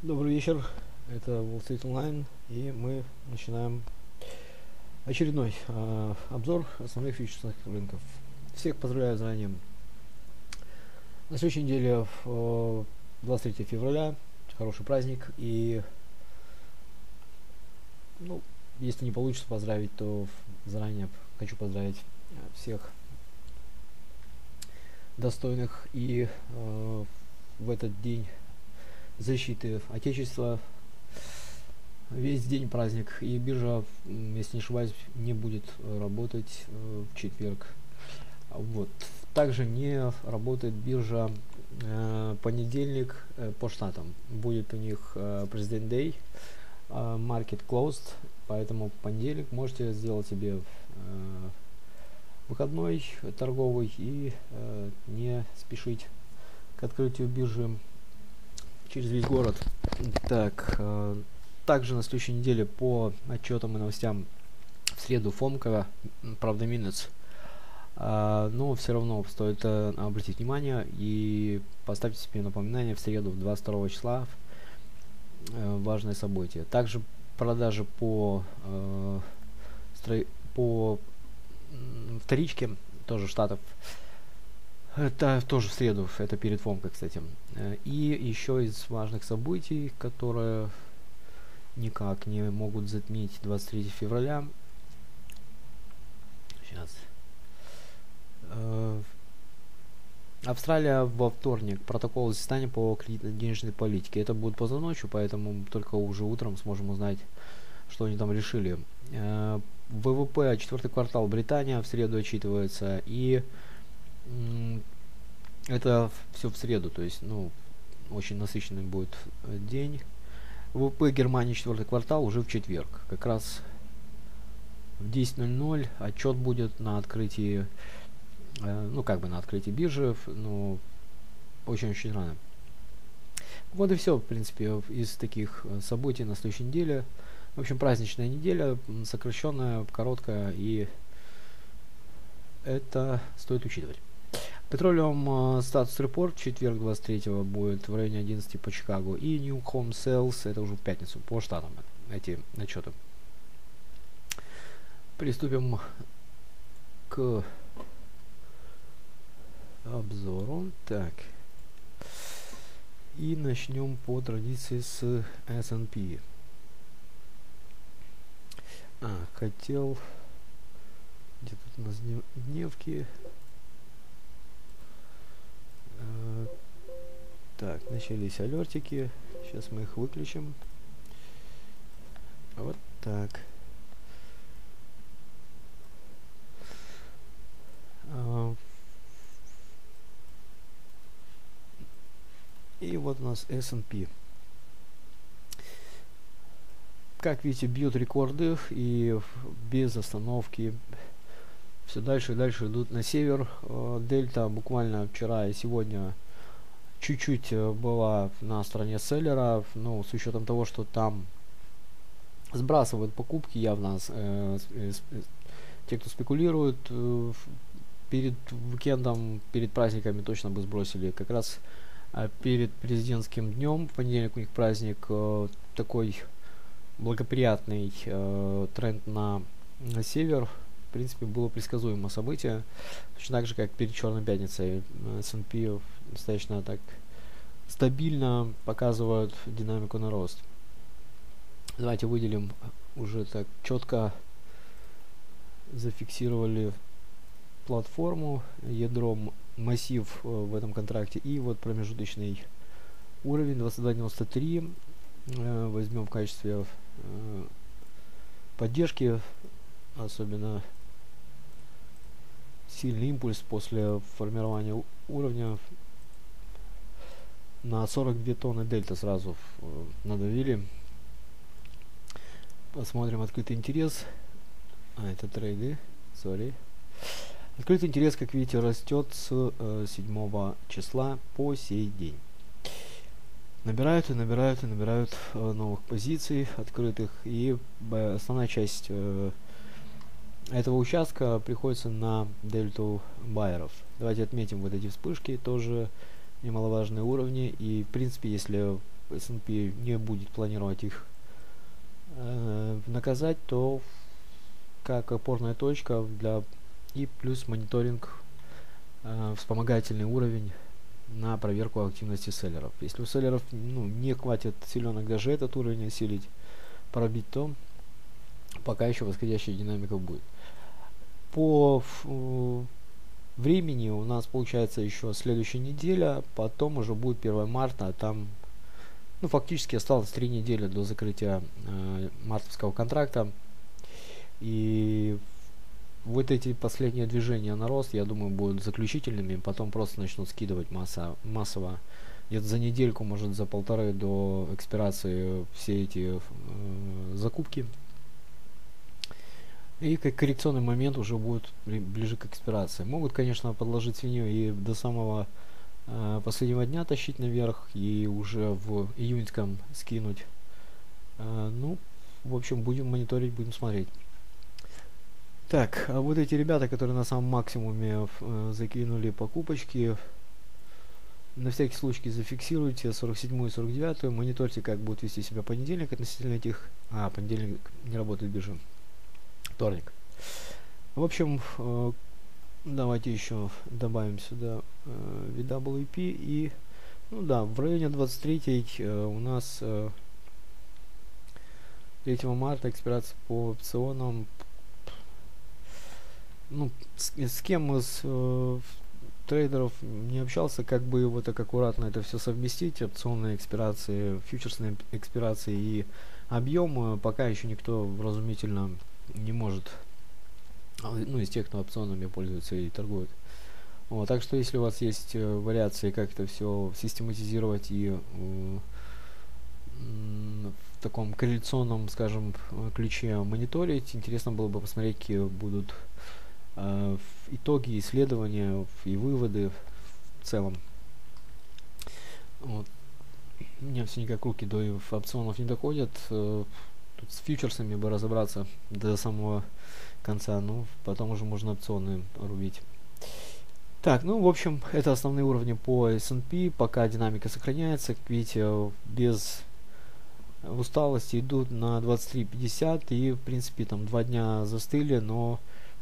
Добрый вечер, это Wall Street Online, и мы начинаем очередной обзор основных фьючерсных рынков. Всех поздравляю заранее. На следующей неделе, 23 февраля, хороший праздник, и если не получится поздравить, то заранее хочу поздравить всех достойных и в этот день защиты Отечества. Весь день праздник, и биржа, если не ошибаюсь, не будет работать в четверг. Вот. Также не работает биржа понедельник по штатам. Будет у них President Day, Market Closed, поэтому в понедельник можете сделать себе выходной торговый и не спешить к открытию биржи через весь город. Так, также на следующей неделе по отчетам и новостям в среду Фомка, правда минус, но все равно стоит обратить внимание и поставьте себе напоминание в среду 22 числа, важное событие. Также продажи по вторичке тоже штатов. Это тоже в среду, это перед Фомкой, кстати. И еще из важных событий, которые никак не могут затмить 23 февраля. Сейчас. Австралия во вторник. Протокол заседания по кредитно-денежной политике. Это будет поздно ночью, поэтому только уже утром сможем узнать, что они там решили. ВВП, четвертый квартал Британия в среду отчитывается, и это все в среду, то есть, очень насыщенный будет день. ВВП Германии четвертый квартал уже в четверг. Как раз в 10:00 отчет будет на открытии, на открытии биржи, но очень-очень рано. Вот и все, в принципе, из таких событий на следующей неделе. В общем, праздничная неделя, сокращенная, короткая, и это стоит учитывать. Petroleum статус репорт в четверг 23-го будет в районе 11 по Чикаго, и New Home Sales это уже в пятницу по штатам эти отчеты. Приступим к обзору. Так. И начнем по традиции с S&P. Хотел... Где тут у нас дневки? Так, начались алертики. Сейчас мы их выключим. Вот так. И вот у нас S&P. Как видите, бьют рекорды и без остановки. Все дальше и дальше идут на север. Дельта буквально вчера и сегодня чуть-чуть была на стороне селлера, с учетом того, что там сбрасывают покупки явно, те, кто спекулирует, перед уикендом, перед праздниками точно бы сбросили. Как раз перед президентским днем, в понедельник у них праздник, такой благоприятный тренд на север. В принципе, было предсказуемо событие. Точно так же, как перед Черной пятницей. S&P достаточно так стабильно показывают динамику на рост. Давайте выделим, уже так четко зафиксировали платформу, ядром массив в этом контракте, и вот промежуточный уровень 22.93 возьмем в качестве поддержки. Особенно сильный импульс после формирования уровня на 42 тонны дельта сразу надавили. Посмотрим открытый интерес. Это трейды, сори. Открытый интерес, как видите, растет с 7 числа по сей день. Набирают новых позиций открытых, и основная часть этого участка приходится на дельту байеров. Давайте отметим вот эти вспышки, тоже немаловажные уровни. И в принципе, если S&P не будет планировать их наказать, то как опорная точка для и плюс мониторинг, вспомогательный уровень на проверку активности селлеров. Если у селлеров не хватит силенок даже этот уровень осилить, пробить, то пока еще восходящая динамика будет. По времени у нас получается еще следующая неделя, потом уже будет 1 марта, а там фактически осталось 3 недели до закрытия мартовского контракта. И вот эти последние движения на рост, я думаю, будут заключительными, потом просто начнут скидывать массово. Где-то за недельку, может за полторы до экспирации все эти закупки. И как коррекционный момент уже будет ближе к экспирации. Могут, конечно, подложить свинью и до самого последнего дня тащить наверх и уже в июньском скинуть. В общем, будем мониторить, будем смотреть. Так, а вот эти ребята, которые на самом максимуме закинули покупочки, на всякий случай зафиксируйте 47 и 49, мониторьте, как будет вести себя понедельник относительно этих. Понедельник не работает биржа. Вторник. В общем, давайте еще добавим сюда VWP и в районе 23 у нас 3 марта экспирация по опционам. С кем из трейдеров не общался, как бы вот так аккуратно это все совместить, опционные экспирации, фьючерсные экспирации и объем, пока еще никто вразумительно не может, из тех, кто опционами пользуется и торгует. Так что если у вас есть вариации, как это все систематизировать и в таком корреляционном, скажем, ключе мониторить, интересно было бы посмотреть, какие будут итоги исследования и выводы в целом. У меня все никак руки до опционов не доходят. Тут с фьючерсами бы разобраться до самого конца, потом уже можно опционы рубить. Так, в общем, это основные уровни по S&P, пока динамика сохраняется, как видите, без усталости идут на 23.50 и, в принципе, там 2 дня застыли, но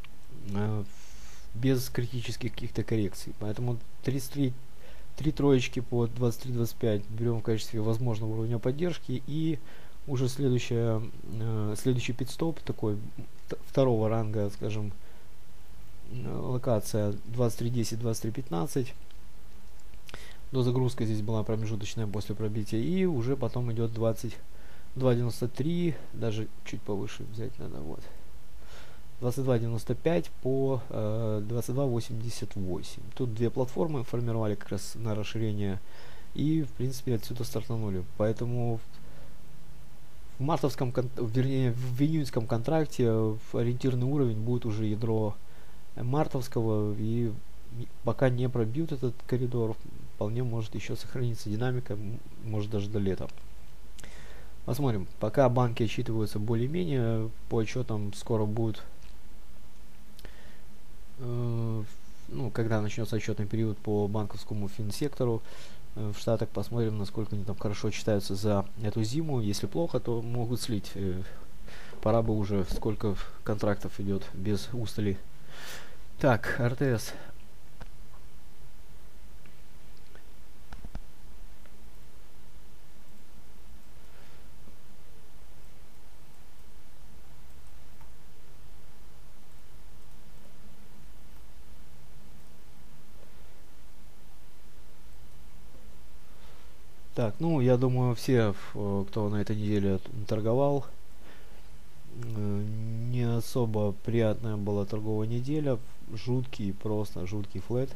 без критических каких-то коррекций. Поэтому 3 троечки по 23-25 берем в качестве возможного уровня поддержки, и уже следующий пит-стоп, такой второго ранга, скажем, локация 23.10, 23.15. Дозагрузка здесь была промежуточная после пробития, и уже потом идет 22.93, даже чуть повыше взять надо, 22.95 по 22.88. Тут две платформы формировали как раз на расширение, и в принципе отсюда стартанули. Поэтому в мартовском, в июньском контракте ориентированный уровень будет уже ядро мартовского, и пока не пробьют этот коридор, вполне может еще сохраниться динамика, может даже до лета. Посмотрим. Пока банки отчитываются более-менее, по отчетам скоро будет, когда начнется отчетный период по банковскому финсектору в Штатах, посмотрим, насколько они там хорошо читаются за эту зиму. Если плохо, то могут слить. Пора бы уже, сколько контрактов идет без устали. Так, РТС. Так, я думаю, все, кто на этой неделе торговал, не особо приятная была торговая неделя. Просто жуткий флэт.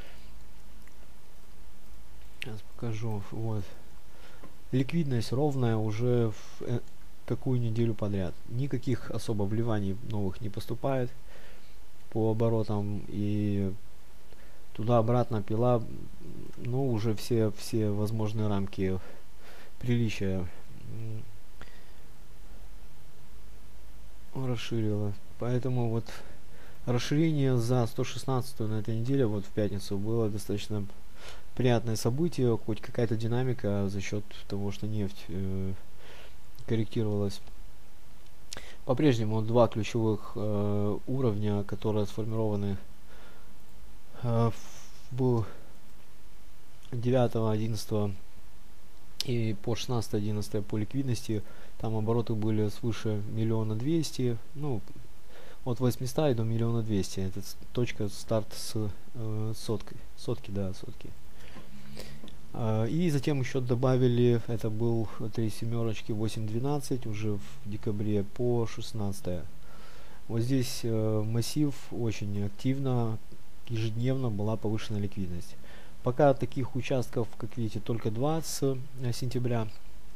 Сейчас покажу. Ликвидность ровная уже какую неделю подряд. Никаких особо вливаний новых не поступает по оборотам, и туда-обратно пила, уже все возможные рамки приличия расширила. Поэтому расширение за 116 на этой неделе, в пятницу, было достаточно приятное событие, хоть какая-то динамика за счет того, что нефть корректировалась. По-прежнему два ключевых уровня, которые сформированы в 9, 11 и по 16, 11 по ликвидности. Там обороты были свыше 1 200 000, ну, от 800 и до 1 200 000. Это точка старт с сотки, да, сотки. И затем еще добавили, это был 3 семерочки 8.12 уже в декабре по 16. Вот здесь массив очень активно, ежедневно была повышена ликвидность. Пока таких участков, как видите, только 2 с сентября.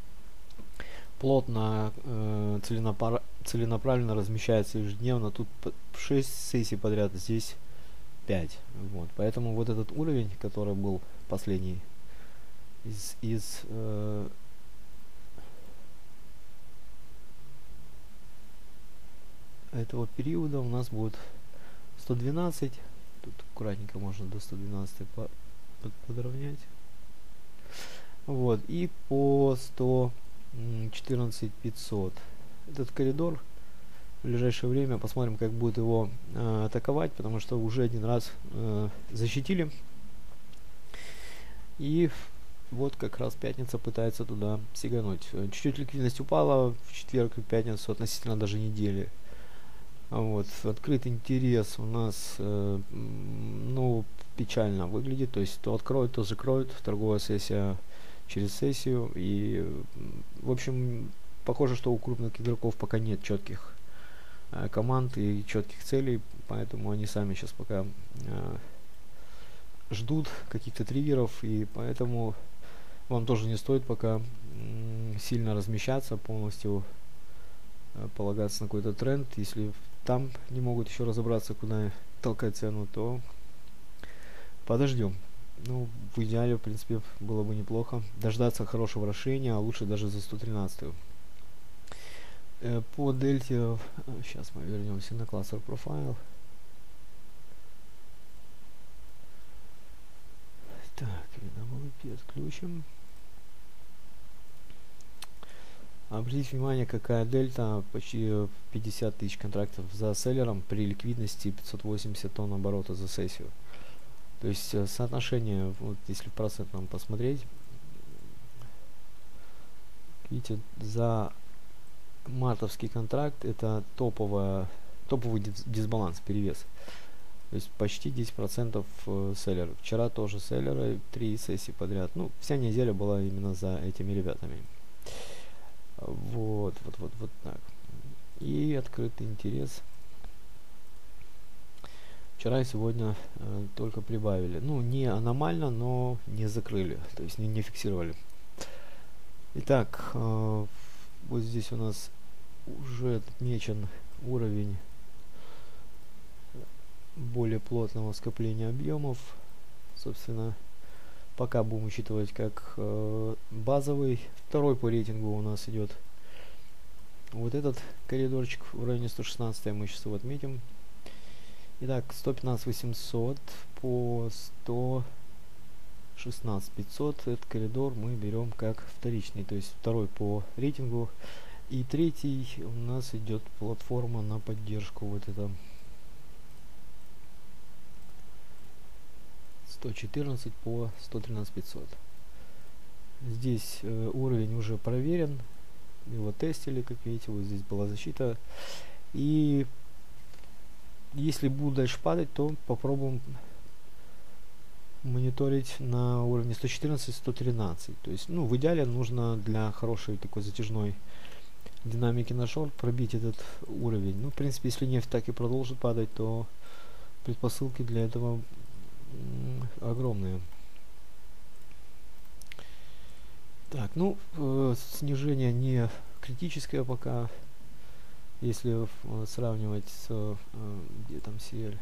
Плотно, целенаправленно размещается ежедневно. Тут 6 сессий подряд, здесь 5. Вот. Поэтому вот этот уровень, который был последний из этого периода, у нас будет 112. Тут аккуратненько можно до 112 подровнять. Вот. И по 114 500. Этот коридор в ближайшее время посмотрим, как будет его атаковать, потому что уже один раз защитили. И вот как раз пятница пытается туда сигануть. Чуть-чуть ликвидность упала в четверг и пятницу относительно даже недели. Вот, открытый интерес у нас, ну, печально выглядит. То есть то откроют, то закроют. Торговая сессия через сессию. И, в общем, похоже, что у крупных игроков пока нет четких команд и четких целей. Поэтому они сами сейчас пока ждут каких-то триггеров. И поэтому вам тоже не стоит пока сильно размещаться, полностью полагаться на какой-то тренд. Если там не могут еще разобраться, куда толкать цену, то подождем. Ну, в идеале, в принципе, было бы неплохо дождаться хорошего решения, а лучше даже за 113. По дельте, сейчас мы вернемся на кластер профайл. Так, WP отключим. Обратите внимание, какая дельта, почти 50 тысяч контрактов за селлером при ликвидности 580 тонн оборота за сессию. То есть соотношение, вот если в процентном посмотреть, видите, за мартовский контракт это топовый дисбаланс, перевес. То есть почти 10% селлер. Вчера тоже селлеры, 3 сессии подряд. Ну, вся неделя была именно за этими ребятами. Вот так. И открытый интерес. Вчера и сегодня только прибавили. Ну, не аномально, но не закрыли. То есть не фиксировали. Итак, вот здесь у нас уже отмечен уровень более плотного скопления объемов. Собственно, пока будем учитывать как базовый. Второй по рейтингу у нас идет вот этот коридорчик в районе 116, мы сейчас его отметим. Итак, 115 800 по 116 500. Этот коридор мы берем как вторичный, то есть второй по рейтингу. И третий у нас идет платформа на поддержку. Вот это 114 по 113 500. Здесь уровень уже проверен, его тестили, как видите, вот здесь была защита. И если будет дальше падать, то попробуем мониторить на уровне 114-113. То есть, ну, в идеале нужно для хорошей такой затяжной динамики на шорт пробить этот уровень. Ну, в принципе, если нефть так и продолжит падать, то предпосылки для этого огромные. Так, ну, снижение не критическое пока, если сравнивать с где там CL.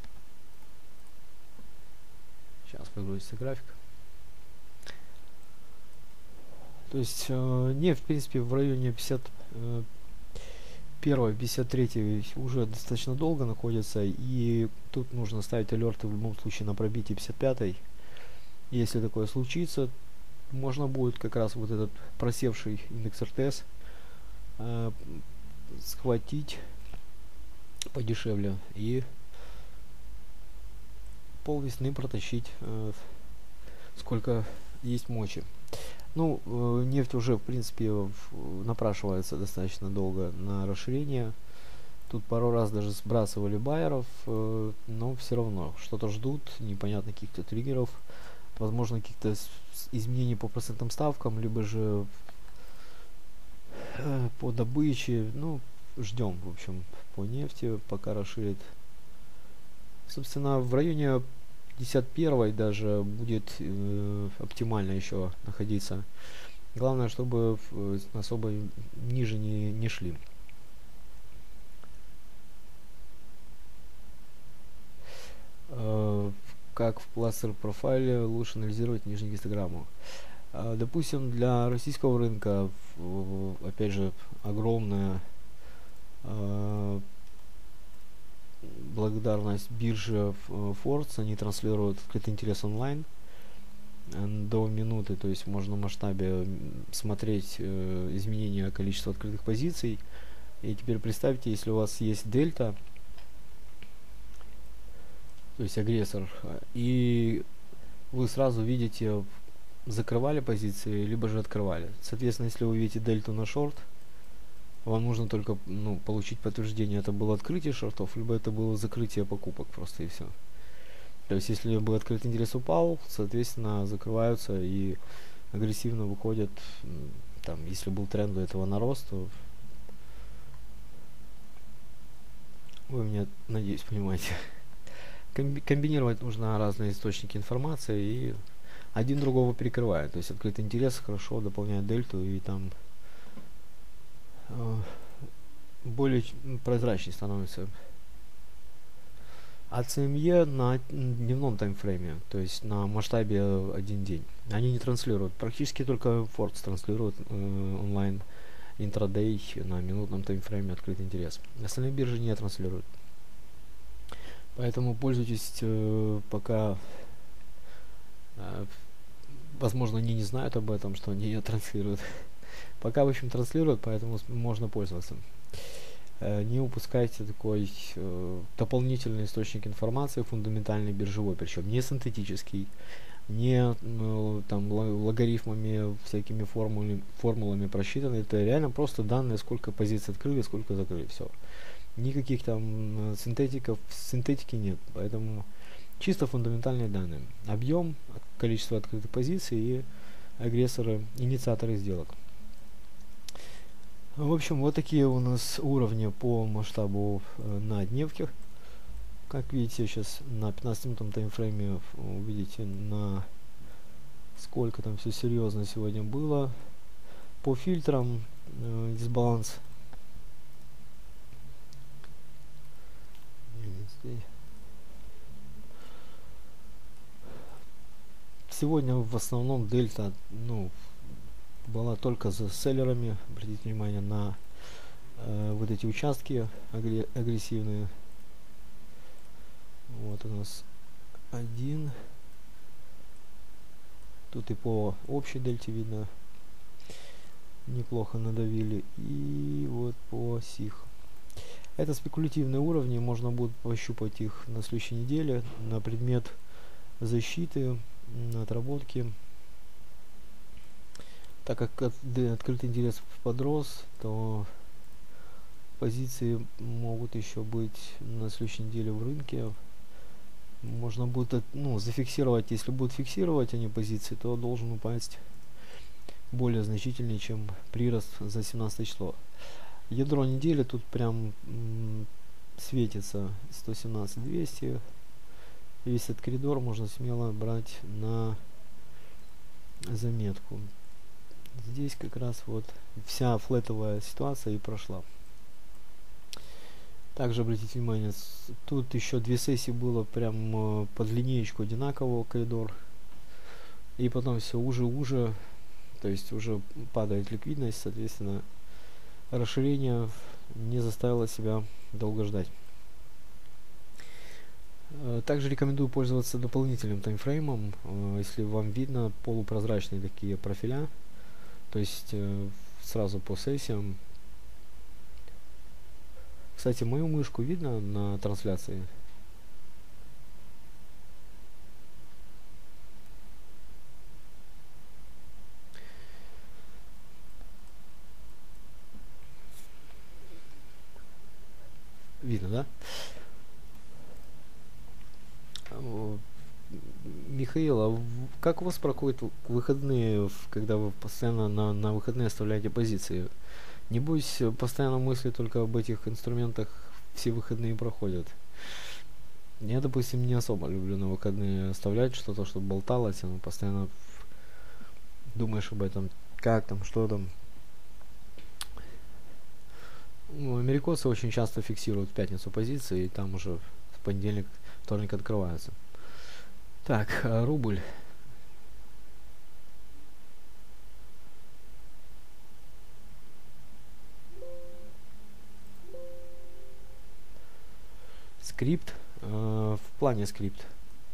Сейчас прогрузится график. То есть нефть, в принципе, в районе 51-53 уже достаточно долго находится, и тут нужно ставить алерты в любом случае на пробитие 55-й. Если такое случится, можно будет как раз вот этот просевший индекс РТС схватить подешевле и полвесны протащить сколько есть мочи. Ну, нефть уже, в принципе, напрашивается достаточно долго на расширение. Тут пару раз даже сбрасывали байеров, но все равно что-то ждут, непонятно каких-то триггеров, возможно, каких-то изменений по процентным ставкам, либо же по добыче. Ну, ждем, в общем, по нефти, пока расширит. Собственно, в районе 51-й даже будет оптимально еще находиться. Главное, чтобы особо ниже не шли. Как в Placer профайле лучше анализировать нижнюю гистограмму? Допустим, для российского рынка, опять же, огромная благодарность бирже Forex, они транслируют открытый интерес онлайн до минуты, то есть можно в масштабе смотреть изменения количества открытых позиций. И теперь представьте, если у вас есть дельта, то есть агрессор, и вы сразу видите, закрывали позиции, либо же открывали. Соответственно, если вы видите дельту на шорт, вам нужно только получить подтверждение, это было открытие шортов, либо это было закрытие покупок, просто и все. То есть, если бы открытый интерес упал, соответственно, закрываются и агрессивно выходят. Там, если был тренд до этого на рост, то вы меня, надеюсь, понимаете. Комбинировать нужно разные источники информации, и один другого перекрывает. То есть, открытый интерес хорошо дополняет дельту, и там более прозрачней становится. А CME на дневном таймфрейме, то есть на масштабе один день, они не транслируют. Практически только Forex транслирует онлайн интрадей на минутном таймфрейме открытый интерес. Остальные биржи не транслируют. Поэтому пользуйтесь, пока возможно они не знают об этом, что они ее транслируют. Пока, в общем, транслируют, поэтому можно пользоваться. Не упускайте такой дополнительный источник информации, фундаментальный биржевой, причем не синтетический, не там логарифмами, всякими формулами просчитанный. Это реально просто данные, сколько позиций открыли, сколько закрыли, все. Никаких там синтетики нет, поэтому чисто фундаментальные данные. Объем, количество открытых позиций и агрессоры, инициаторы сделок. В общем, вот такие у нас уровни по масштабу на дневке. Как видите, сейчас на 15-минутном таймфрейме увидите, на сколько там все серьезно сегодня было. По фильтрам дисбаланс. Сегодня в основном дельта, была только за селлерами. Обратите внимание на вот эти участки агрессивные. Вот у нас один. Тут и по общей дельте видно, неплохо надавили. И вот по сих. Это спекулятивные уровни, можно будет пощупать их на следующей неделе на предмет защиты, отработки. Так как открытый интерес подрос, то позиции могут еще быть на следующей неделе в рынке. Можно будет зафиксировать, если будут фиксировать они позиции, то должен упасть более значительнее, чем прирост за 17 число. Ядро недели тут прям светится 117-200. Весь этот коридор можно смело брать на заметку. Здесь как раз вот вся флетовая ситуация и прошла. Также обратите внимание, тут еще две сессии было прям под линеечку одинакового коридор. И потом все уже То есть уже падает ликвидность, соответственно, расширение не заставило себя долго ждать. Также рекомендую пользоваться дополнительным таймфреймом, если вам видно полупрозрачные такие профиля, то есть сразу по сессиям. Кстати, мою мышку видно на трансляции? Видно, да? Михаил, а как у вас проходят выходные, когда вы постоянно на выходные оставляете позиции? Небось, постоянно мысли только об этих инструментах все выходные проходят. Я, допустим, не особо люблю на выходные оставлять что-то, чтобы болталось, но постоянно думаешь об этом, как там, что там. Ну, америкосы очень часто фиксируют в пятницу позиции, и там уже в понедельник, вторник открываются. Так, рубль. Скрипт. В плане скрипт.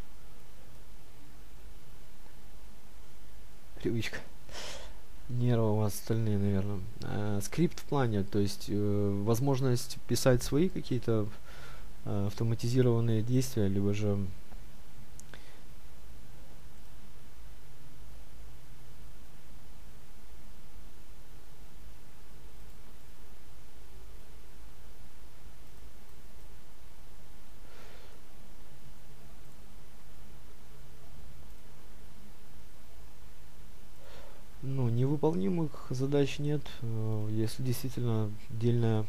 Привычка. Нервы у вас стальные, наверное. Скрипт в плане, то есть возможность писать свои какие-то автоматизированные действия, либо же ну, невыполнимых задач нет. Если действительно отдельная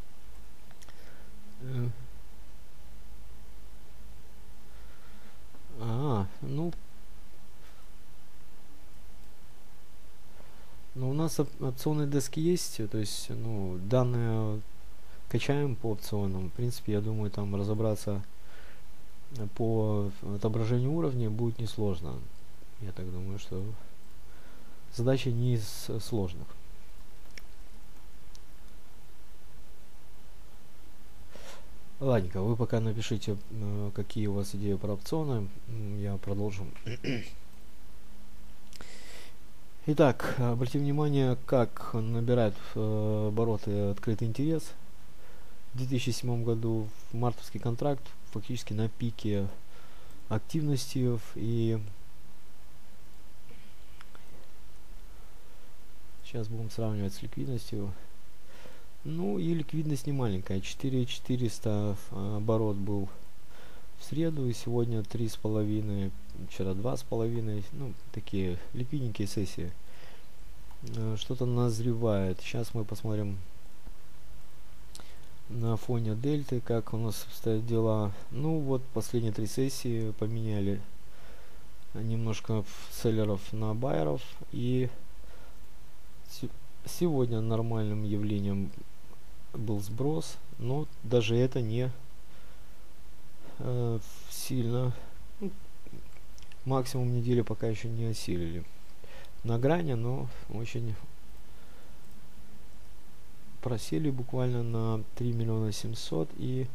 э, ну, у нас опционные дески есть, то есть, ну, данные качаем по опционам. В принципе, я думаю, там разобраться по отображению уровня будет несложно. Я так думаю, что задача не из сложных. Ладненько, вы пока напишите, какие у вас идеи про опционы, я продолжу. Итак, обратите внимание, как набирает обороты открытый интерес. В 2007 году мартовский контракт фактически на пике активности, и сейчас будем сравнивать с ликвидностью. Ну и ликвидность не маленькая, 4400 оборот был в среду, и сегодня 3,5, вчера 2,5, ну такие ликвидненькие сессии. Что-то назревает. Сейчас мы посмотрим на фоне дельты, как у нас обстоят дела. Ну вот последние 3 сессии поменяли немножко селлеров на байеров, и сегодня нормальным явлением был сброс, но даже это не сильно, ну, максимум недели пока еще не осилили. На грани, но очень просели буквально на 3 миллиона 700 и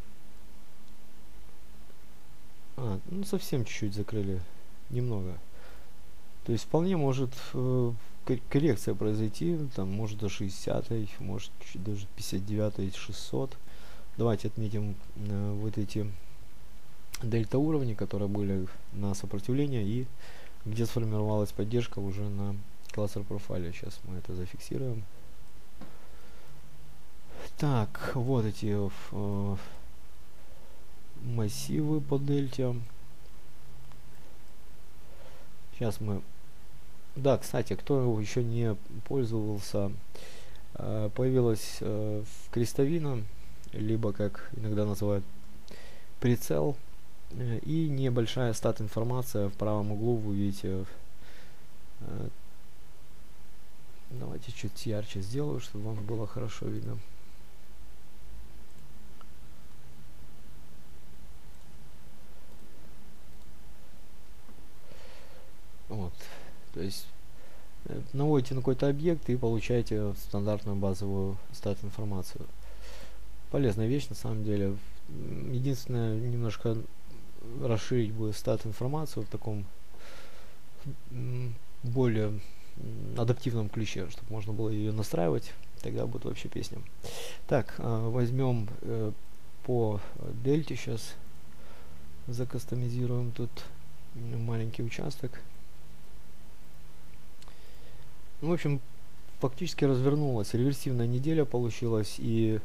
ну совсем чуть-чуть закрыли, немного. То есть вполне может коррекция произойти, там может до 60, может чуть даже 59, 600. Давайте отметим вот эти дельта уровни, которые были на сопротивление и где сформировалась поддержка уже на кластер профайле. Сейчас мы это зафиксируем. Так, вот эти массивы по дельте. Сейчас мы... Да, кстати, кто еще не пользовался, появилась крестовина, либо, как иногда называют, прицел, и небольшая стат информация в правом углу вы видите. Давайте чуть ярче сделаю, чтобы вам было хорошо видно. Вот, то есть наводите на какой-то объект и получаете стандартную базовую стат-информацию. Полезная вещь на самом деле. Единственное, немножко расширить бы стат-информацию в таком более адаптивном ключе, чтобы можно было ее настраивать, тогда будет вообще песня. Так, возьмем по дельте сейчас, закастомизируем тут маленький участок. Ну, в общем, фактически развернулась. Реверсивная неделя получилась, и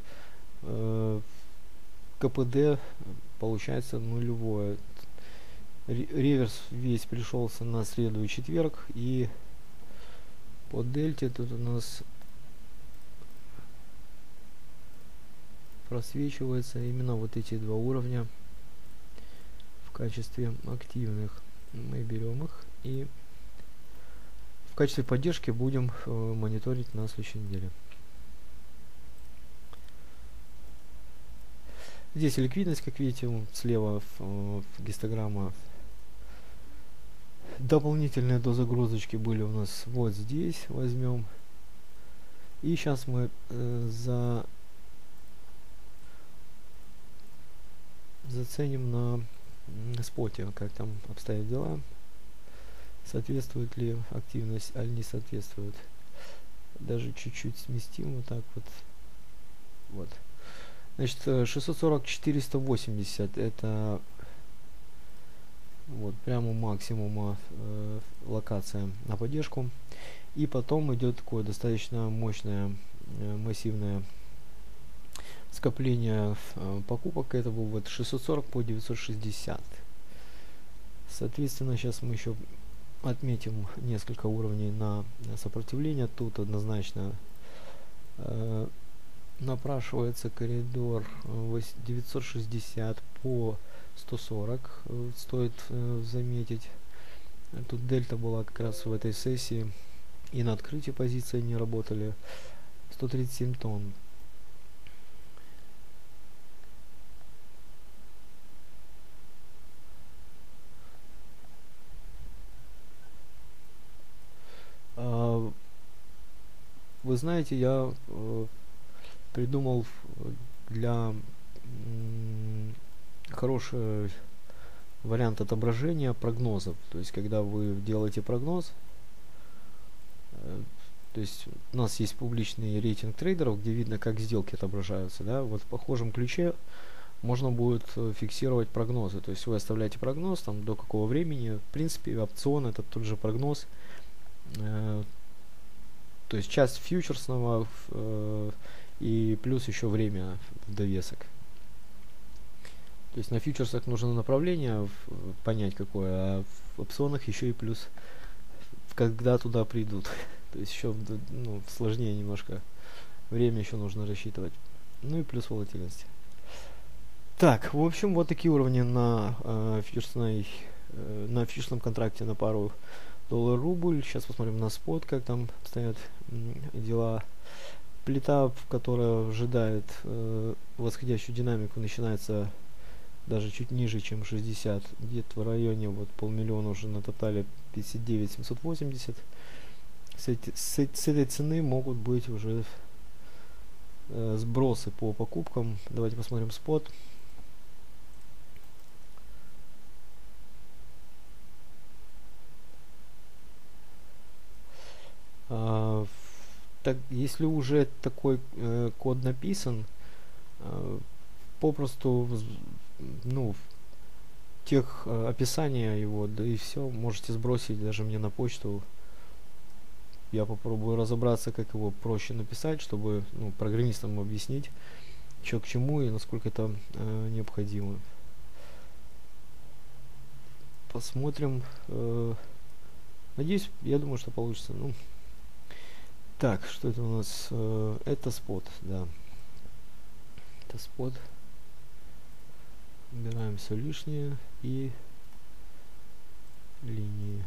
КПД получается нулевое. Реверс весь пришелся на среду и четверг, и по дельте тут у нас просвечивается именно вот эти два уровня в качестве активных. Мы берем их и в качестве поддержки будем мониторить на следующей неделе. Здесь ликвидность, как видите, слева гистограмма. Дополнительные дозагрузочки были у нас вот здесь. Возьмем. И сейчас мы заценим на споте, как там обстоят дела. Соответствует ли активность, или не соответствует. Даже чуть-чуть сместим вот так вот. Вот. Значит, 640-480 это вот прямо максимума локация на поддержку. И потом идет такое достаточно мощное массивное скопление покупок. Это был вот 640 по 960. Соответственно, сейчас мы еще отметим несколько уровней на сопротивление. Тут однозначно напрашивается коридор 960 по 140, стоит заметить. Тут дельта была как раз в этой сессии, и на открытии позиции не работали. 137 тонн. Вы знаете, я придумал для хороший вариант отображения прогнозов. То есть, когда вы делаете прогноз, то есть у нас есть публичный рейтинг трейдеров, где видно, как сделки отображаются. Да? Вот в похожем ключе можно будет фиксировать прогнозы. То есть вы оставляете прогноз, там, до какого времени. В принципе, опцион это тот же прогноз. То есть часть фьючерсного и плюс еще время в довесок. То есть на фьючерсах нужно направление понять какое, а в опционах еще и плюс когда туда придут. То есть еще сложнее немножко. Время еще нужно рассчитывать. Ну и плюс волатильность. Так, в общем, вот такие уровни на фьючерсном контракте на пару доллар-рубль. Сейчас посмотрим на спот, как там стоят дела. Плита, которая ожидает восходящую динамику, начинается даже чуть ниже, чем 60, где-то в районе вот полмиллиона уже на тотале 59 780. С этой цены могут быть уже сбросы по покупкам. Давайте посмотрим спот. Так, если уже такой код написан, попросту тех описания его, да и все, можете сбросить даже мне на почту. Я попробую разобраться, как его проще написать, чтобы программистам объяснить, что к чему и насколько это необходимо. Посмотрим. Надеюсь, я думаю, что получится. Так, что это у нас? Это спот, да. Это спот. Убираем все лишнее и линии.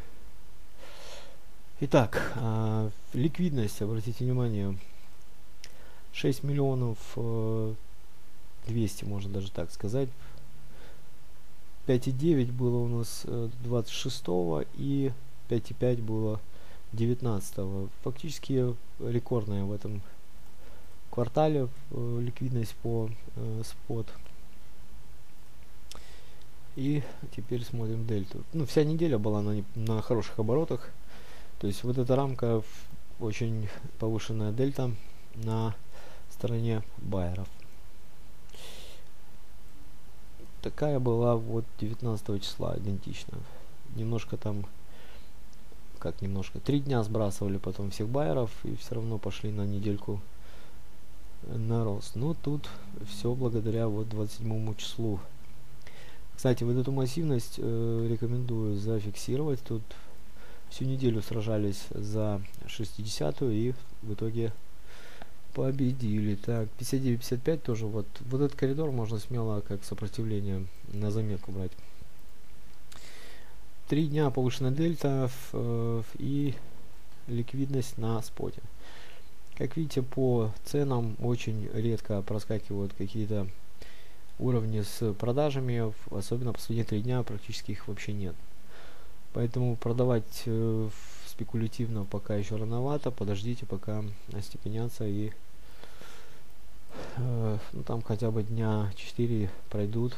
Итак, ликвидность, обратите внимание, 6 миллионов 200, можно даже так сказать. 5,9 было у нас 26 и 5,5 было 19. Фактически рекордная в этом квартале ликвидность по спот. И теперь смотрим дельту. Ну, вся неделя была на хороших оборотах. То есть вот эта рамка, очень повышенная дельта на стороне байеров. Такая была вот 19 числа, идентично. Немножко там, как немножко, 3 дня сбрасывали потом всех байеров и все равно пошли на недельку на рост. Но тут все благодаря вот 27 числу. Кстати, вот эту массивность рекомендую зафиксировать. Тут всю неделю сражались за 60-ю и в итоге победили. Так, 59-55 тоже вот этот коридор можно смело как сопротивление на заметку брать. 3 дня повышенная дельта и ликвидность на споте. Как видите, по ценам очень редко проскакивают какие-то уровни с продажами, особенно последние 3 дня практически их вообще нет. Поэтому продавать спекулятивно пока еще рановато, подождите пока остепенятся и ну, там хотя бы дня 4 пройдут.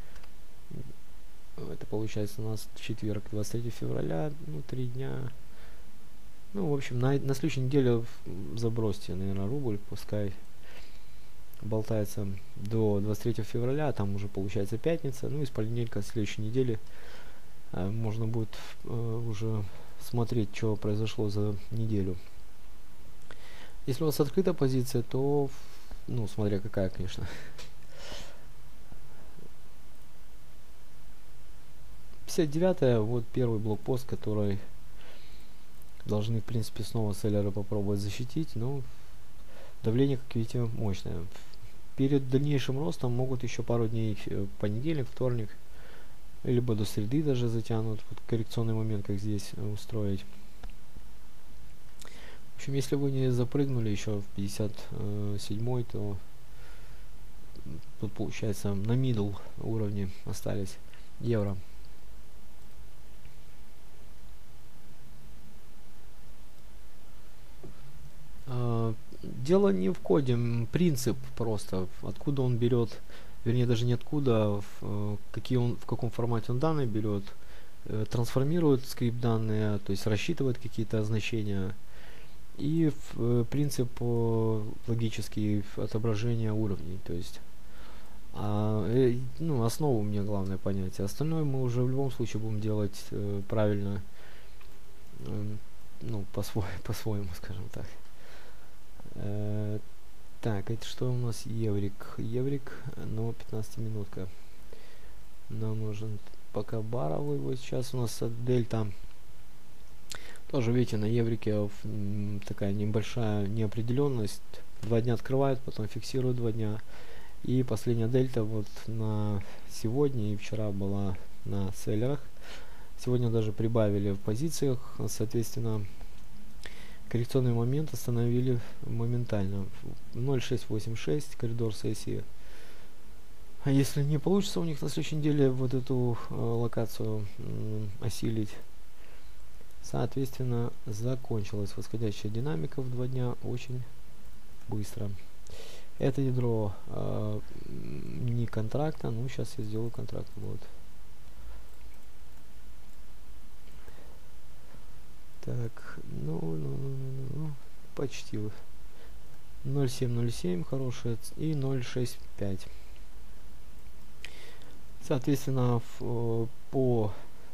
Это получается у нас четверг, 23 февраля, ну 3 дня. Ну, в общем, на следующей неделе забросьте, наверное, рубль, пускай болтается до 23 февраля, там уже получается пятница, ну и с понедельника следующей недели можно будет уже смотреть, что произошло за неделю. Если у вас открыта позиция, то, ну, смотря какая, конечно. 59-я, вот первый блокпост, который должны, в принципе, снова селлеры попробовать защитить, но давление, как видите, мощное. Перед дальнейшим ростом могут еще пару дней, понедельник, вторник, либо до среды даже затянут, вот коррекционный момент, как здесь устроить. В общем, если вы не запрыгнули еще в 57-й, то тут получается на middle уровне остались евро. Дело не в коде, принцип просто, откуда он берет, вернее даже не откуда, в каком формате он данные берет, трансформирует скрипт данные, то есть рассчитывает какие-то значения, и принцип логический отображения уровней, то есть ну, основу мне главное понятие, остальное мы уже в любом случае будем делать правильно, ну, по-своему, скажем так. Так, это что у нас? Еврик, но 15-минутка. Нам нужен пока баровый. Вот сейчас у нас дельта. Тоже, видите, на еврике такая небольшая неопределенность. 2 дня открывают, потом фиксируют 2 дня. И последняя дельта вот на сегодня и вчера была на селлерах. Сегодня даже прибавили в позициях, соответственно, коррекционный момент остановили моментально. 0.686 коридор сессии. А если не получится у них на следующей неделе вот эту локацию осилить, соответственно, закончилась восходящая динамика в 2 дня очень быстро. Это ядро не контракта, ну сейчас я сделаю контракт. Вот. Так, ну, почти 0.707 хорошая и 0.65. Соответственно, по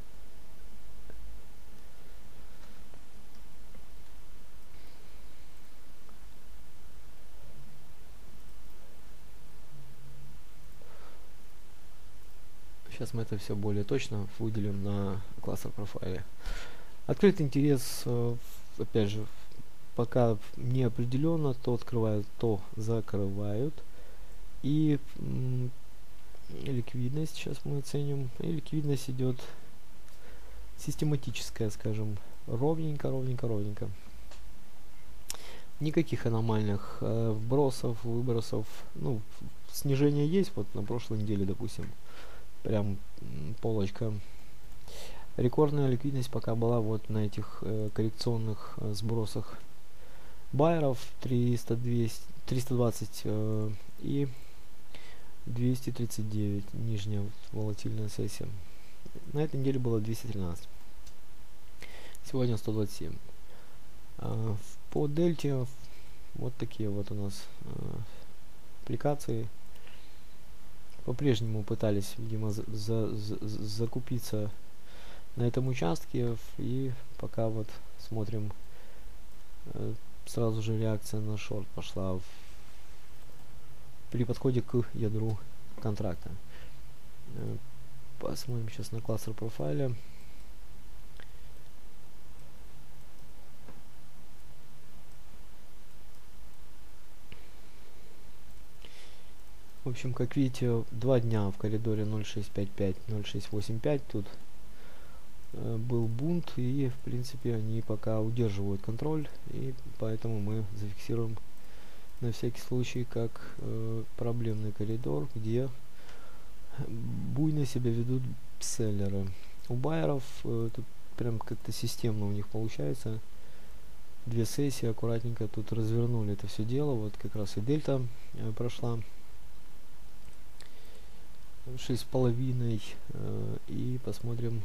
сейчас мы это все более точно выделим на классах профайле. Открытый интерес, опять же, пока не определенно, то открывают, то закрывают. И ликвидность сейчас мы оценим. И ликвидность идет систематическая, скажем, ровненько. Никаких аномальных вбросов, выбросов. Ну, снижение есть, вот на прошлой неделе, допустим, прям полочка. Рекордная ликвидность пока была вот на этих коррекционных сбросах байеров 300, 200, 320 и 239, нижняя волатильная сессия. На этой неделе было 213. Сегодня 127. По дельте вот такие вот у нас аппликации. По-прежнему пытались, видимо, закупиться на этом участке, и пока вот смотрим, сразу же реакция на шорт пошла при подходе к ядру контракта. Посмотрим сейчас на кластер профайле. В общем, как видите, 2 дня в коридоре 0.655, 0.685 тут был бунт, и в принципе они пока удерживают контроль, и поэтому мы зафиксируем на всякий случай как проблемный коридор, где буйно себя ведут селлеры. У байеров тут прям как-то системно у них получается. 2 сессии аккуратненько тут развернули это все дело. Вот как раз и дельта прошла 6,5, и посмотрим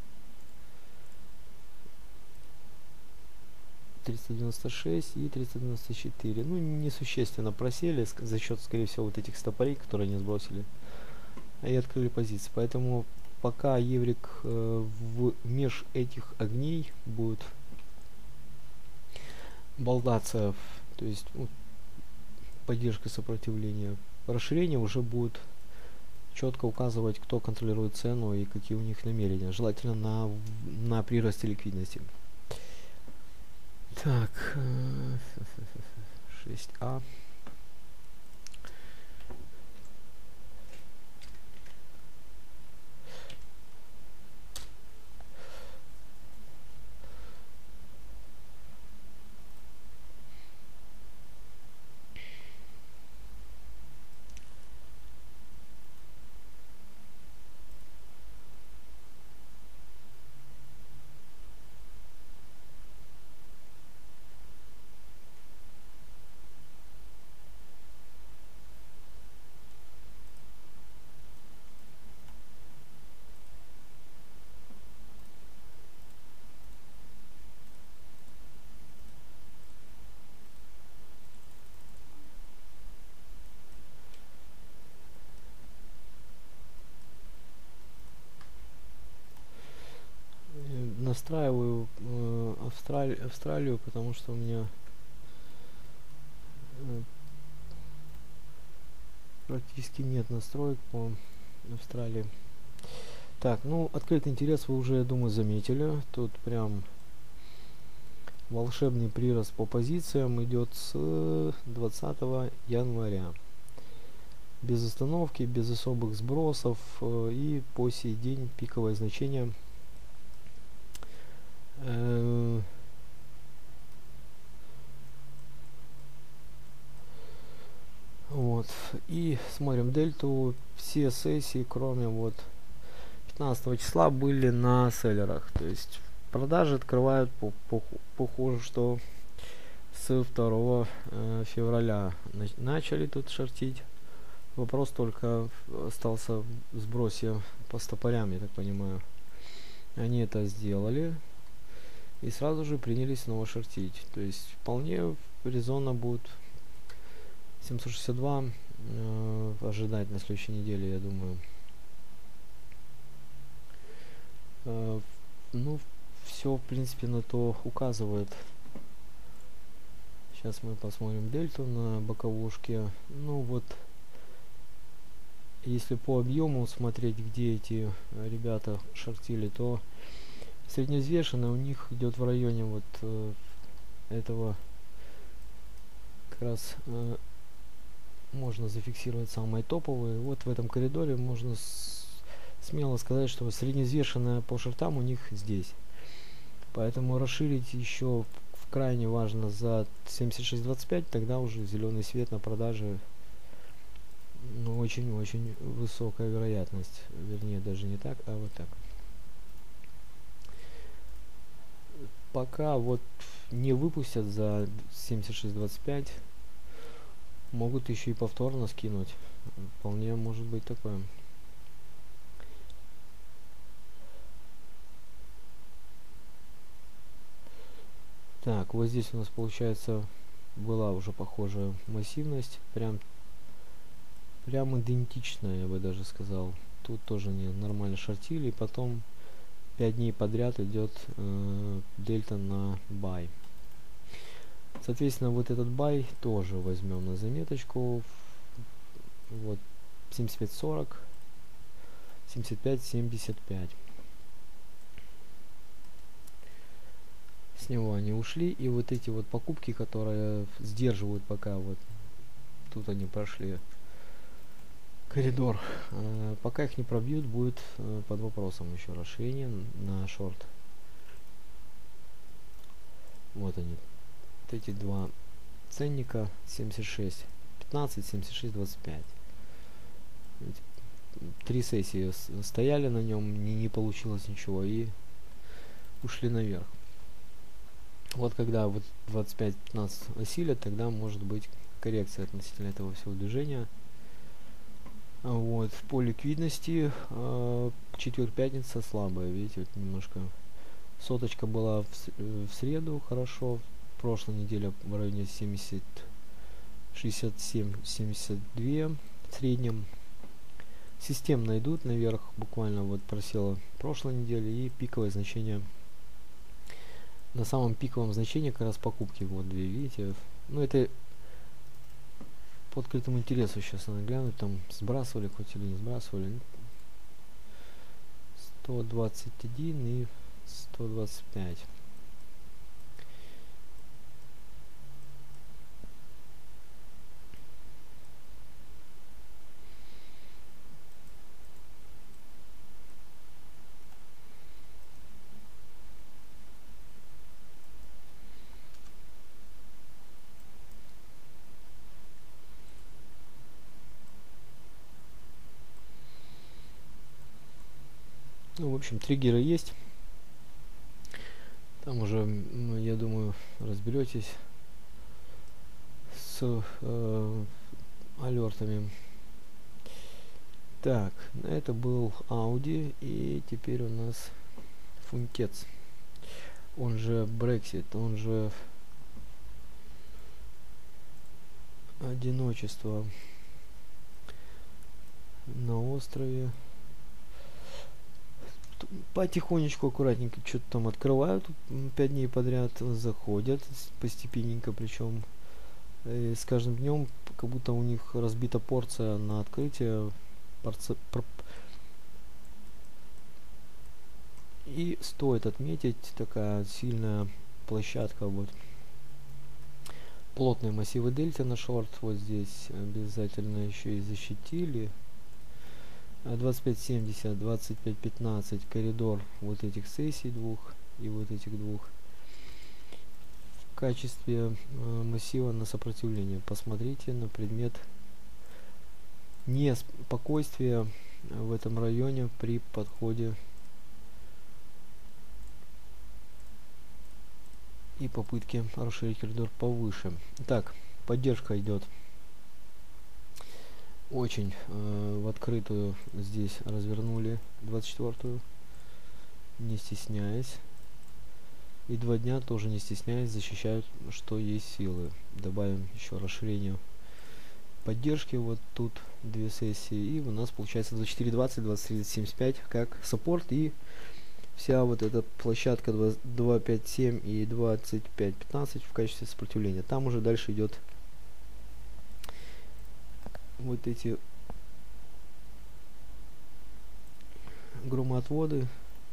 396 и 394. Ну, несущественно просели за счет, скорее всего, вот этих стопорей, которые они сбросили, и открыли позиции. Поэтому пока еврик меж этих огней будет болтаться, то есть поддержка сопротивления, расширение уже будет четко указывать, кто контролирует цену и какие у них намерения. Желательно на приросте ликвидности. Так, 6А. Настраиваю Австралию, потому что у меня практически нет настроек по Австралии. Так, ну, открытый интерес вы уже, я думаю, заметили. Тут прям волшебный прирост по позициям идет с 20 января. Без остановки, без особых сбросов, и по сей день пиковое значение вот. И смотрим дельту. Все сессии, кроме вот 15 числа, были на селлерах. То есть продажи открывают похоже, что с 2 февраля начали тут шортить. Вопрос только остался в сбросе по стопорям, я так понимаю. Они это сделали и сразу же принялись снова шортить. То есть вполне резонно будет 762 ожидать на следующей неделе, я думаю. Ну, все, в принципе, на то указывает. Сейчас мы посмотрим дельту на боковушке. Ну вот, если по объему смотреть, где эти ребята шортили, то средневзвешенная у них идет в районе вот этого, как раз можно зафиксировать самые топовые. Вот в этом коридоре можно смело сказать, что средневзвешенная по шортам у них здесь. Поэтому расширить еще крайне важно за 76.25, тогда уже зеленый свет на продаже. Ну, очень-очень высокая вероятность. Вернее, даже не так, а вот так. пока вот не выпустят за 76.25, могут еще и повторно скинуть. Вполне может быть такое. Так, вот здесь у нас получается была уже похожая массивность, прям идентичная, я бы даже сказал. Тут тоже не нормально шортили, и потом 5 дней подряд идет дельта на бай. Соответственно, вот этот бай тоже возьмем на заметочку. Вот 75.40, 75.75. С него они ушли, и вот эти вот покупки, которые сдерживают пока вот тут они прошли коридор, пока их не пробьют, будет под вопросом еще расширение на шорт. Вот они, вот эти два ценника, 76.15, 76.25. 3 сессии стояли на нем, не получилось ничего, и ушли наверх. Вот когда вот 25-15 осилят, тогда может быть коррекция относительно этого всего движения. Вот, по ликвидности четверг-пятница слабая, видите, вот немножко. Соточка была в среду хорошо, прошлой неделе в районе 70, 67, 72 в среднем. Системно идут наверх, буквально вот просела прошлой неделе, и пиковое значение. На самом пиковом значении как раз покупки, вот две, видите. Ну это по открытому интересу сейчас надо глянуть, там сбрасывали хоть или не сбрасывали. 121 и 125. Ну, в общем, триггеры есть. Там уже, я думаю, разберетесь с алертами. Так, это был Audi, и теперь у нас Фунтец. Он же Brexit, он же одиночество на острове. Потихонечку, аккуратненько что-то там открывают, 5 дней подряд заходят, постепенненько, причем с каждым днем как будто у них разбита порция на открытие. И стоит отметить, такая сильная площадка, вот плотные массивы дельта на шорт, вот здесь обязательно еще и защитили. 25.70, 25.15 коридор вот этих сессий двух и вот этих двух в качестве массива на сопротивление. Посмотрите на предмет неспокойствия в этом районе при подходе и попытке расширить коридор повыше. Так, поддержка идет очень в открытую, здесь развернули 24-ю, не стесняясь, и 2 дня тоже не стесняясь защищают, что есть силы. Добавим еще расширение поддержки, вот тут 2 сессии, и у нас получается 24.20, 23.75 как саппорт, и вся вот эта площадка 2.5.7 и 25.15 в качестве сопротивления. Там уже дальше идет вот эти громоотводы.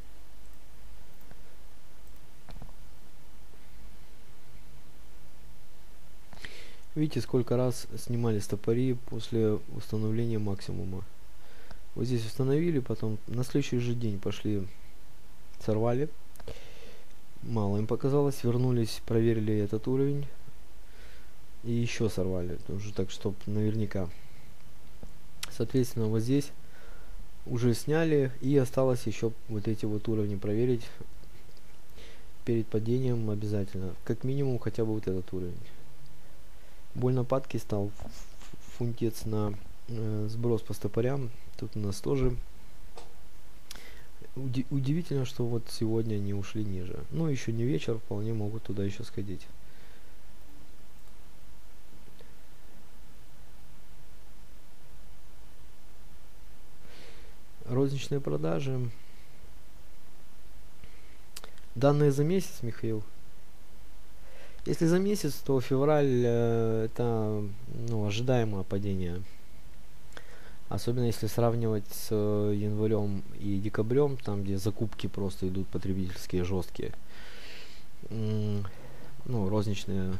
Видите, сколько раз снимали стопори после установления максимума. Вот здесь установили, потом на следующий же день пошли, сорвали. Мало им показалось, вернулись, проверили этот уровень и еще сорвали. Уже так, чтобы наверняка. Соответственно, вот здесь уже сняли, и осталось еще вот эти вот уровни проверить. перед падением обязательно. Как минимум хотя бы вот этот уровень. Больно падкий стал фунтец на сброс по стопорям. Тут у нас тоже удивительно, что вот сегодня они ушли ниже. Ну, еще не вечер, вполне могут туда еще сходить. Розничные продажи. Данные за месяц, Михаил. Если за месяц, то февраль это ожидаемое падение. Особенно если сравнивать с январем и декабрем, там где закупки просто идут потребительские, жесткие. Розничные,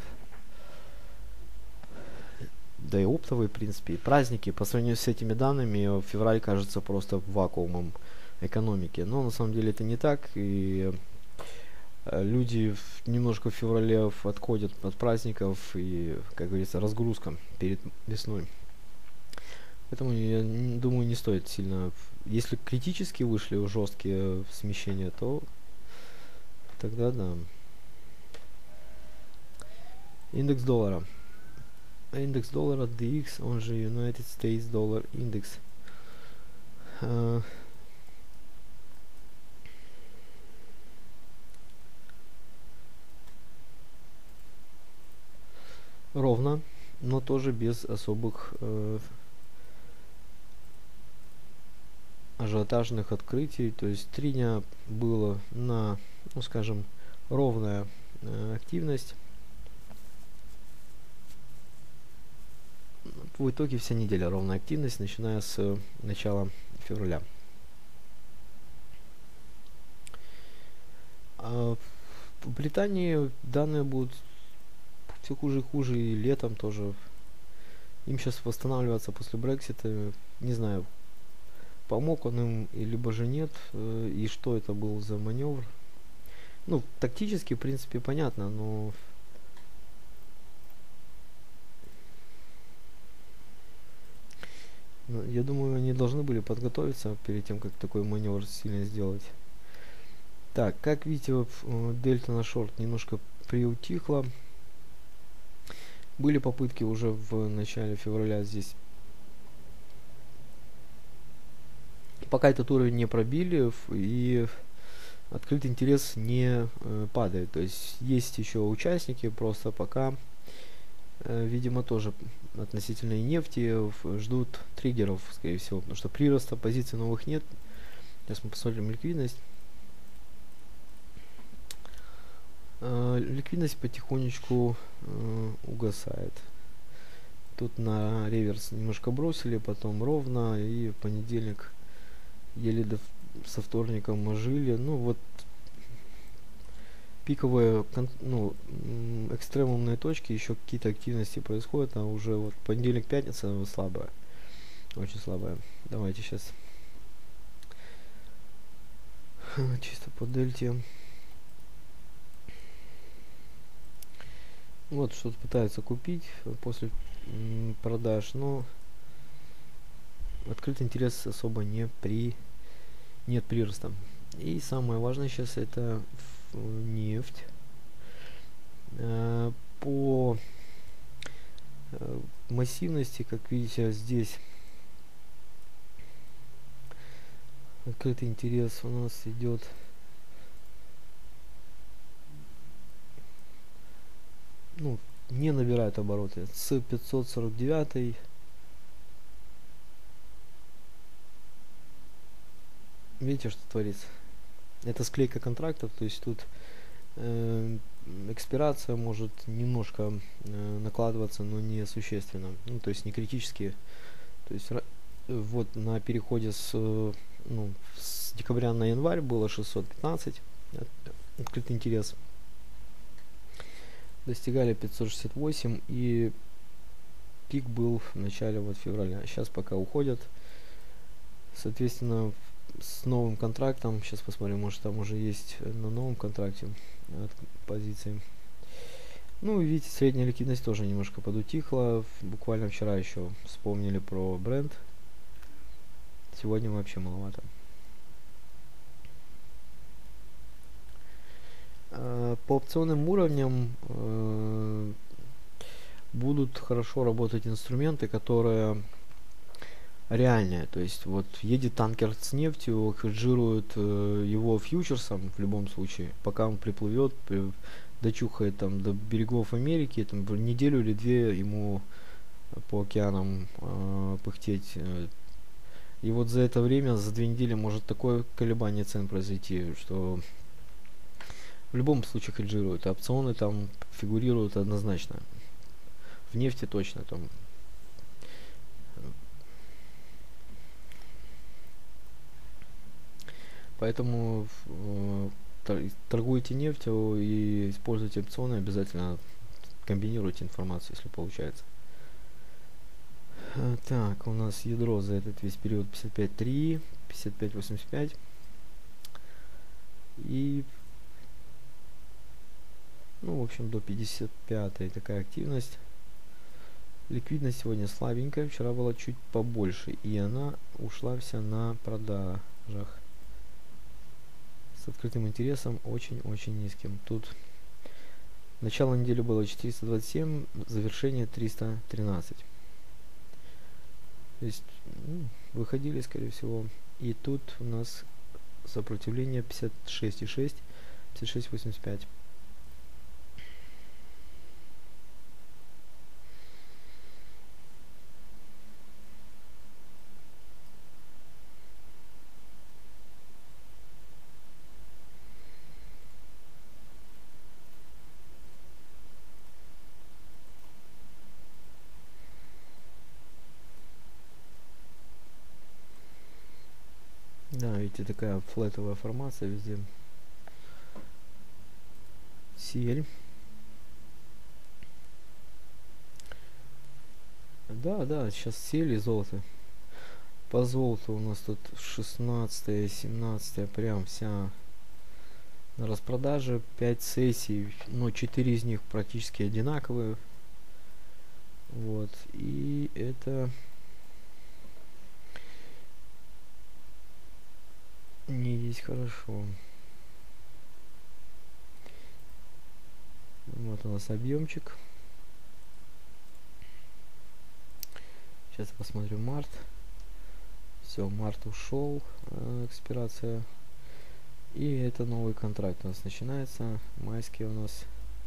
да и оптовые, в принципе, и праздники. По сравнению с этими данными, февраль кажется просто вакуумом экономики. Но на самом деле это не так. И люди немножко в феврале отходят от праздников и, как говорится, разгрузка перед весной. Поэтому я думаю, не стоит сильно. Если критически вышли в жесткие смещения, то тогда да. Индекс доллара. Индекс доллара DX, он же United States Dollar Index. Ровно, но тоже без особых ажиотажных открытий. То есть 3 дня было на, скажем, ровная активность. В итоге вся неделя ровная активность, начиная с начала февраля. В Британии данные будут все хуже и хуже, и летом тоже. Им сейчас восстанавливаться после Брексита, не знаю, помог он им, либо же нет, и что это был за маневр. Тактически, в принципе, понятно, но я думаю, они должны были подготовиться перед тем, как такой маневр сильно сделать. Так, как видите, дельта на шорт немножко приутихла. Были попытки уже в начале февраля здесь. Пока этот уровень не пробили и открытый интерес не падает. То есть есть еще участники, просто пока, видимо, тоже относительно и нефти ждут триггеров, скорее всего, потому что прироста позиций новых нет. Сейчас мы посмотрим ликвидность. Ликвидность потихонечку угасает. Тут на реверс немножко бросили, потом ровно, и в понедельник еле со вторником жили. Пиковые, экстремумные точки, еще какие-то активности происходят, а уже вот понедельник, пятница слабая, очень слабая. Давайте сейчас чисто по дельте. Вот что-то пытаются купить после продаж, но открытый интерес особо нет прироста. И самое важное сейчас это нефть. По массивности, как видите, здесь открытый интерес у нас идет не набирает обороты с 549. Видите, что творится? Это склейка контрактов, то есть тут экспирация может немножко накладываться, но не существенно, то есть не критически. То есть вот на переходе с декабря на январь было 615 открытый интерес, достигали 568, и пик был в начале февраля. Сейчас пока уходят, соответственно, с новым контрактом. Сейчас посмотрим, может там уже есть на новом контракте позиции. Видите, средняя ликвидность тоже немножко подутихла. Буквально вчера еще вспомнили про бренд. Сегодня вообще маловато. По опционным уровням будут хорошо работать инструменты, которые реальные. То есть вот едет танкер с нефтью, хеджирует его фьючерсом в любом случае, пока он приплывет, дочухает там до берегов Америки, там в неделю или две ему по океанам пыхтеть. И вот за это время, за 2 недели может такое колебание цен произойти, что в любом случае хеджируют. Опционы там фигурируют однозначно. В нефти точно там. Поэтому торгуйте нефтью и используйте опционы, обязательно комбинируйте информацию, если получается. Так, у нас ядро за этот весь период 55.3, 55.85. И, ну, в общем, до 55 такая активность. Ликвидность сегодня слабенькая, вчера была чуть побольше, и она ушла вся на продажах. С открытым интересом очень-очень низким. Тут начало недели было 427, завершение 313. То есть выходили, скорее всего. И тут у нас сопротивление 56,6, 56,85. Да, видите, такая флетовая формация везде. Сель. Да, сейчас сель и золото. По золоту у нас тут 16, 17 прям вся на распродаже. 5 сессий, но 4 из них практически одинаковые. Вот, и это не есть хорошо. Вот у нас объемчик. Сейчас посмотрим март. Все, март ушел, экспирация. И это новый контракт у нас начинается. Майский у нас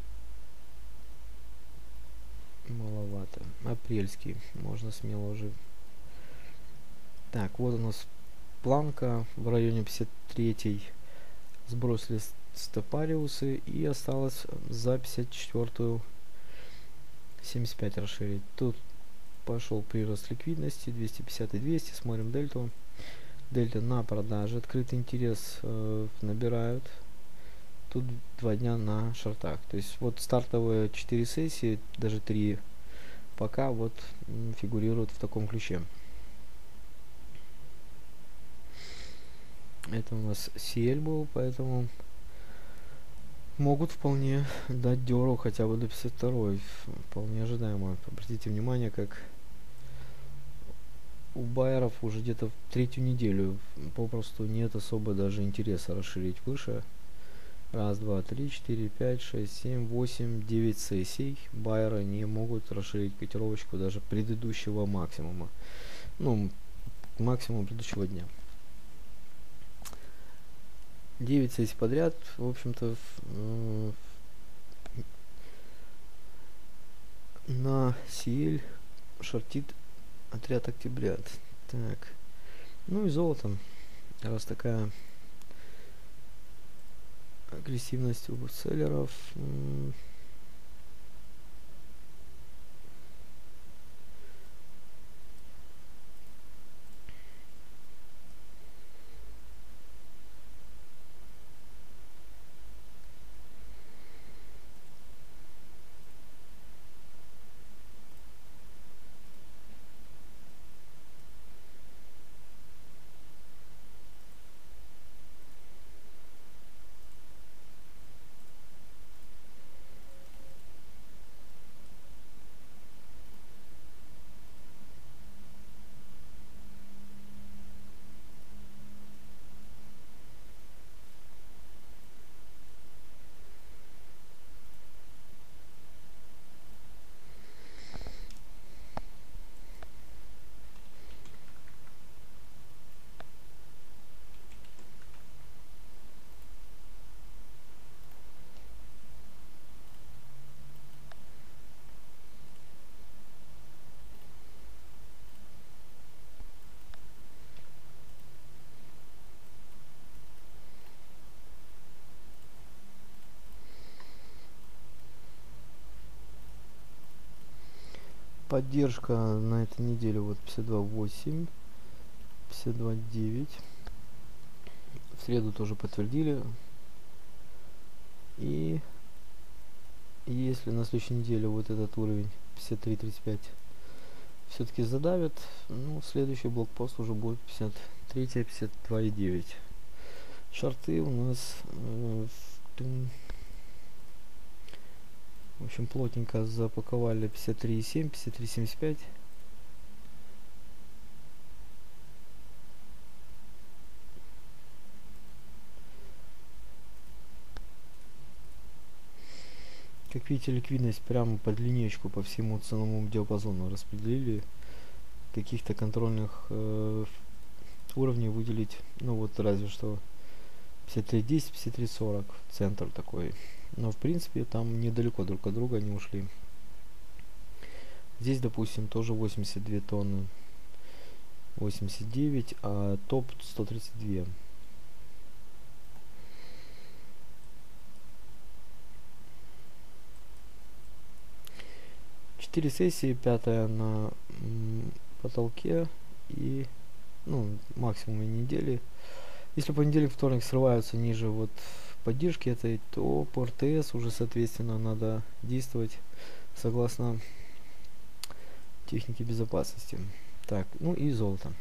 маловато. Апрельский. Можно смело уже. Так, вот у нас планка в районе 53. Сбросили стопариусы и осталось за 54-ю 75 расширить. Тут пошел прирост ликвидности 250 и 200. Смотрим дельту. Дельта на продаже. Открытый интерес набирают. Тут 2 дня на шортах. То есть вот стартовые 4 сессии, даже 3 пока вот фигурируют в таком ключе. Это у нас CL был, поэтому могут вполне дать дёру хотя бы до 52. Вполне ожидаемо. Обратите внимание, как у байеров уже где-то в 3-ю неделю попросту нет особо даже интереса расширить выше. Раз, два, три, 4, 5, 6, 7, 8, 9 сессий. Байеры не могут расширить котировочку даже предыдущего максимума. Ну, максимум предыдущего дня. 9 сессий подряд, в общем-то, на CL шортит отряд октября. Так, ну и золото. Раз такая агрессивность у селлеров. Поддержка на этой неделе вот 52.8, 52.9. В среду тоже подтвердили. И если на следующей неделе вот этот уровень 53.35 все-таки задавит, ну, следующий блокпост уже будет 53, 52.9. Шорты у нас в общем плотненько запаковали 53.7, 53.75. Как видите, ликвидность прямо под линейку по всему ценовому диапазону распределили. Каких-то контрольных уровней выделить, ну вот разве что 53.10, 53.40, центр такой. Но в принципе там недалеко друг от друга они ушли. Здесь, допустим, тоже 82 тонны, 89, а топ 132. Четыре сессии, пятая на потолке и, ну, максимум недели. Если понедельник, вторник срываются ниже вот поддержки этой, то по РТС уже соответственно надо действовать согласно технике безопасности. Так, ну и золото.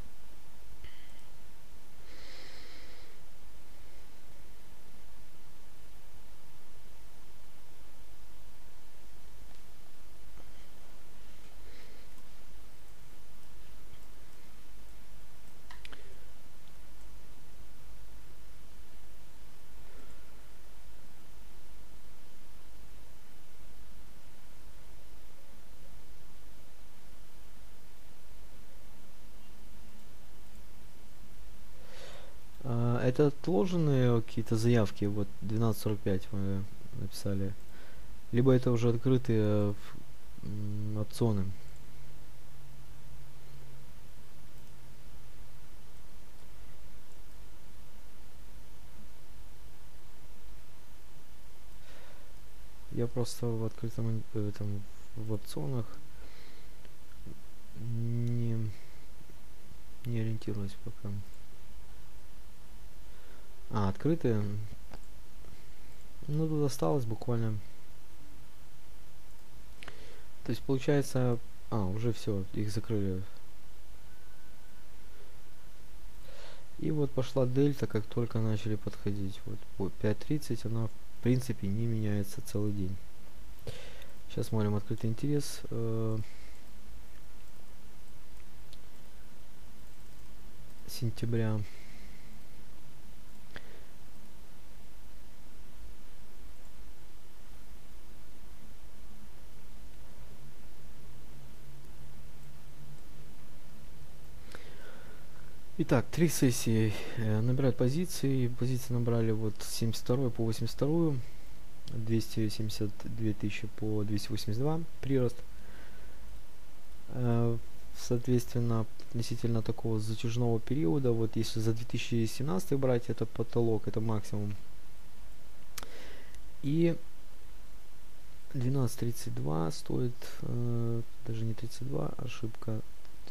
Это отложенные какие-то заявки, вот 12.45 мы написали. Либо это уже открытые опционы. Я просто в открытом этом в опционах не ориентируюсь пока. Открытые. Ну, тут осталось буквально. То есть получается. Уже все, их закрыли. И вот пошла дельта, как только начали подходить. Вот по 5.30 она в принципе не меняется целый день. Сейчас смотрим открытый интерес. Сентября. Итак, 3 сессии набирают позиции. Позиции набрали вот 72 по 82, 272 тысячи по 282 прирост. Соответственно, относительно такого затяжного периода, вот если за 2017 брать, это потолок, это максимум. И 12.32 стоит, даже не 32, ошибка,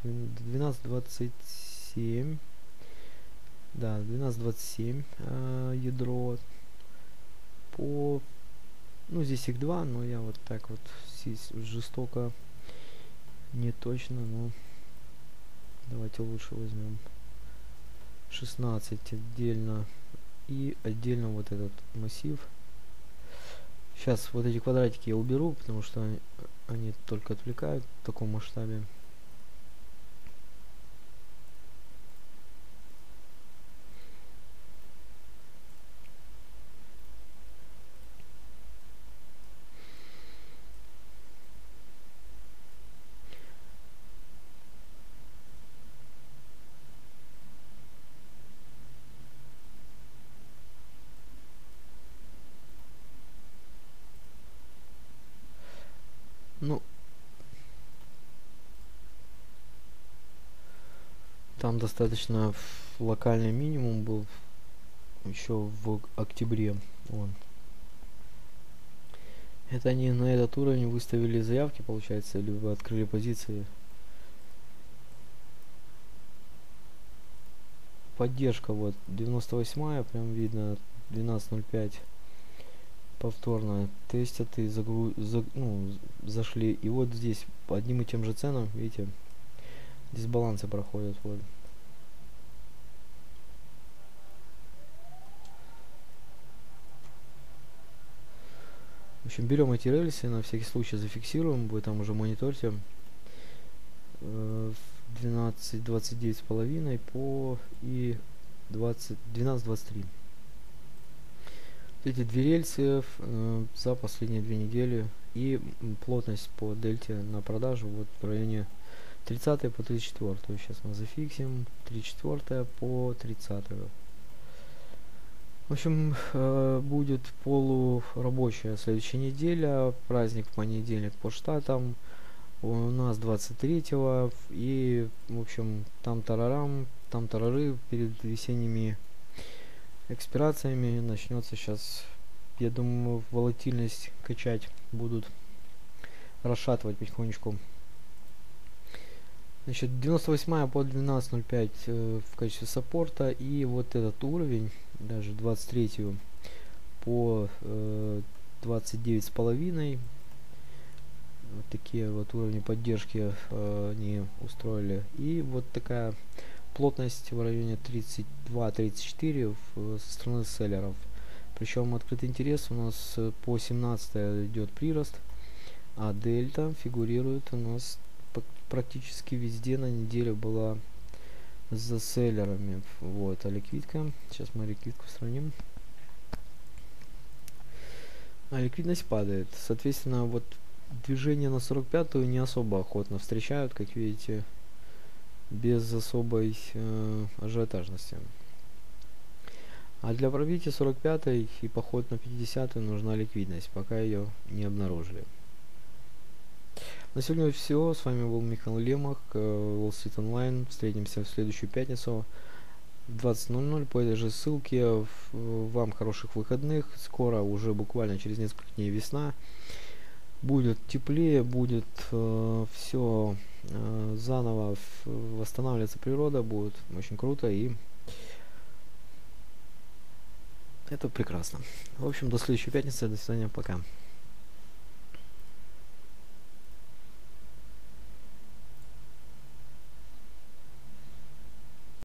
12.27, да, 12.27 ядро по, ну здесь их два, но я вот так вот здесь жестоко, не точно, но давайте лучше возьмем 16 отдельно и отдельно вот этот массив. Сейчас вот эти квадратики я уберу, потому что они только отвлекают в таком масштабе. Ну, там достаточно локальный минимум был еще в октябре. Вон. Это они на этот уровень выставили заявки, получается, либо открыли позиции. Поддержка вот 98-я, прям видно, 12.05 повторно тестят и зашли. И вот здесь по одним и тем же ценам, видите, дисбалансы проходят. Вот. В общем, берем эти рельсы, на всякий случай зафиксируем, вы там уже мониторьте. 12.29,5 по и 12.23. Эти две рельсы за последние 2 недели, и плотность по дельте на продажу вот в районе 30 по 34. Сейчас мы зафиксим 34 по 30. В общем, будет полурабочая следующая неделя, праздник в понедельник по штатам. У нас 23-го, и, в общем, там тарарам, там тарары перед весенними экспирациями начнется сейчас, я думаю, волатильность качать будут, расшатывать потихонечку. Значит, 98 по 12.05 в качестве саппорта, и вот этот уровень, даже 23 по 29,5. Вот такие вот уровни поддержки они устроили. И вот такая плотность в районе 32-34 со стороны селлеров. Причем открытый интерес у нас по 17 идет прирост, а дельта фигурирует у нас практически везде на неделе была за селлерами. Вот, а ликвидка, сейчас мы ликвидку сравним. А ликвидность падает. Соответственно, вот движение на 45-ю не особо охотно встречают, как видите, без особой ажиотажности. А для пробития 45-й и поход на 50-й нужна ликвидность, пока ее не обнаружили. На сегодня все. С вами был Михаил Лемах, Wall Street Online. Встретимся в следующую пятницу в 20:00 по этой же ссылке. Вам хороших выходных. Скоро, уже буквально через несколько дней, весна. Будет теплее, будет все заново восстанавливаться, природа, будет очень круто, и это прекрасно. В общем, до следующей пятницы, до свидания, пока.